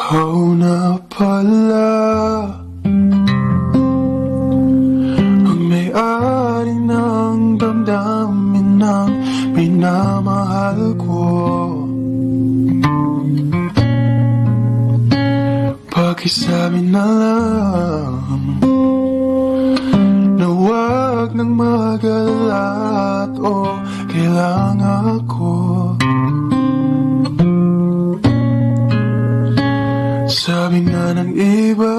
Ikaw na pala ang may-ari ng damdamin ng minamahal ko. Pakisabi na lang na wag nang mag-alala at kailangan ako. Sabi nga ng iba,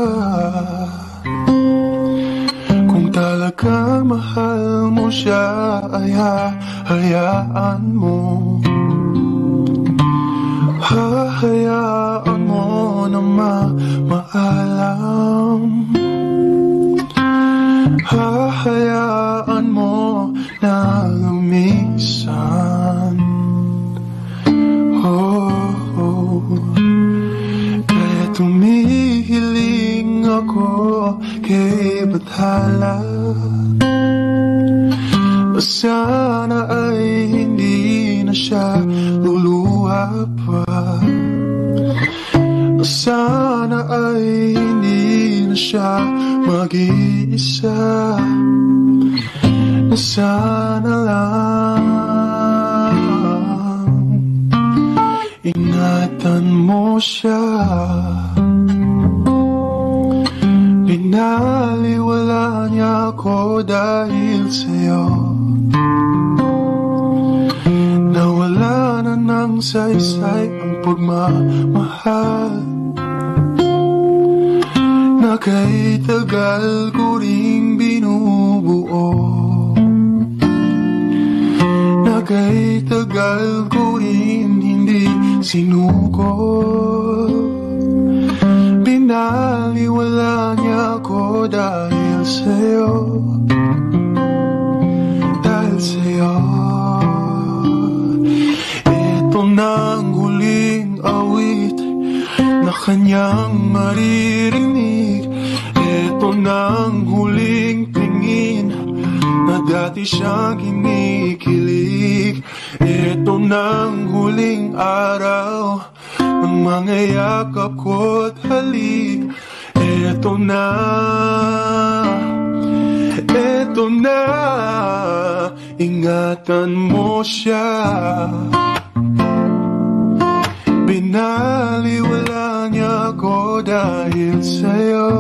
kung talagang mahal mo siya ay hahayaan mo. Hahayaan mo na maalam. Hahayaan mo na lumisan. Kaya tumihiling ako kay Bathala. Sana ay hindi na siya luluha pa. Sana ay hindi na siya mag-iisa. Sana lang ingatan mo siya. Binalewala niya ako dahil sa'yo. Nawala na ng saysay ang pagmamahal na kay tagal ko ring binubuo. Na kay tagal ko rin hindi sinuko. Binalewala niya ako dahil sa'yo. Dahil sa'yo. Ito na ang huling awit na kanyang maririnig. Ito na ang huling tingin na dati siyang kinikilig. Ito na ang huling araw ng mga yakap ko't halik. Ito na, ingatan mo siya. Binalewala niya ako dahil sa'yo.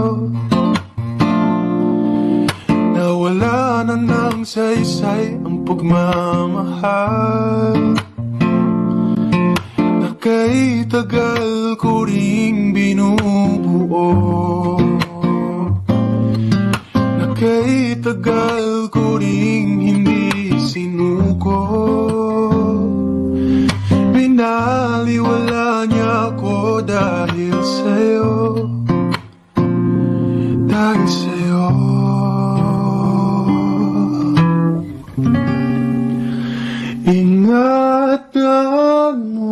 Nawala na ng saysay ang pagmamahal na kay tagal ko ring binubuo. Na kay tagal ko ring hindi sinuko. Binalewala niya ako dahil sa'yo. Dahil sa'yo. Ingatan mo